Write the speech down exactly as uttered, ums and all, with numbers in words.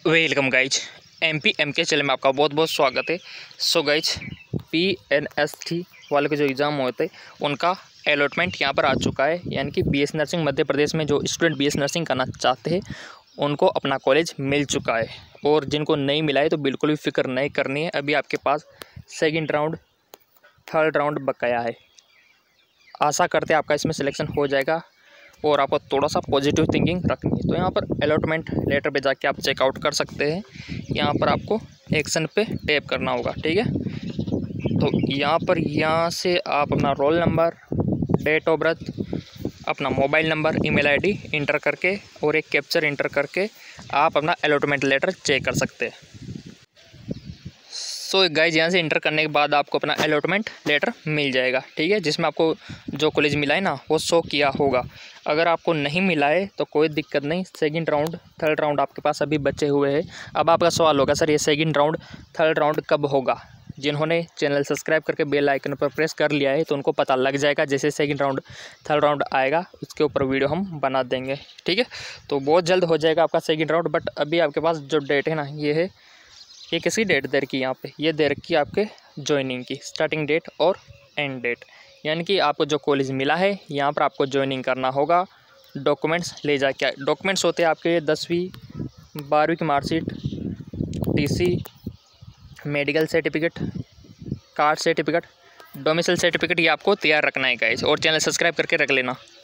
Welcome guys, M P M के channel में आपका बहुत बहुत स्वागत है। So guys, P N S T वाले के जो एग्ज़ाम होते हैं उनका अलॉटमेंट यहाँ पर आ चुका है। यानी कि B S nursing Madhya Pradesh में जो स्टूडेंट बी एस नर्सिंग करना चाहते हैं उनको अपना कॉलेज मिल चुका है। और जिनको नहीं मिला है तो बिल्कुल भी फिक्र नहीं करनी है, अभी आपके पास सेकेंड राउंड थर्ड राउंड बकाया है। आशा करते हैं आपका इसमें सिलेक्शन हो जाएगा और आपको थोड़ा सा पॉजिटिव थिंकिंग रखनी है। तो यहाँ पर अलॉटमेंट लेटर पे जाके आप चेकआउट कर सकते हैं। यहाँ पर आपको एक्शन पे टैप करना होगा, ठीक है। तो यहाँ पर यहाँ से आप अपना roll number, date of birth, अपना mobile number, email ID enter करके और एक कैप्चर इंटर करके आप अपना अलॉटमेंट लेटर चेक कर सकते हैं। सो गाइज, यहाँ से इंटर करने के बाद आपको अपना अलॉटमेंट लेटर मिल जाएगा, ठीक है, जिसमें आपको जो कॉलेज मिला है ना वो शो किया होगा। अगर आपको नहीं मिला है तो कोई दिक्कत नहीं, सेकंड राउंड थर्ड राउंड आपके पास अभी बचे हुए हैं। अब आपका सवाल होगा, सर ये सेकंड राउंड थर्ड राउंड कब होगा? जिन्होंने चैनल सब्सक्राइब करके बेल आइकन पर प्रेस कर लिया है तो उनको पता लग जाएगा। जैसे सेकंड राउंड थर्ड राउंड आएगा उसके ऊपर वीडियो हम बना देंगे, ठीक है। तो बहुत जल्द हो जाएगा आपका सेकंड राउंड। बट अभी आपके पास जो डेट है ना, ये है, ये किसी डेट दे रखी है यहाँ पे, ये दे रखी है आपके ज्वाइनिंग की स्टार्टिंग डेट और एंड डेट। यानी कि आपको जो कॉलेज मिला है यहाँ पर आपको ज्वाइनिंग करना होगा। डॉक्यूमेंट्स ले जाके, डॉक्यूमेंट्स होते हैं आपके दसवीं बारहवीं की marksheet, TC, medical certificate, caste certificate, domicile certificate, ये आपको तैयार रखना है गाइस। और चैनल सब्सक्राइब करके रख लेना।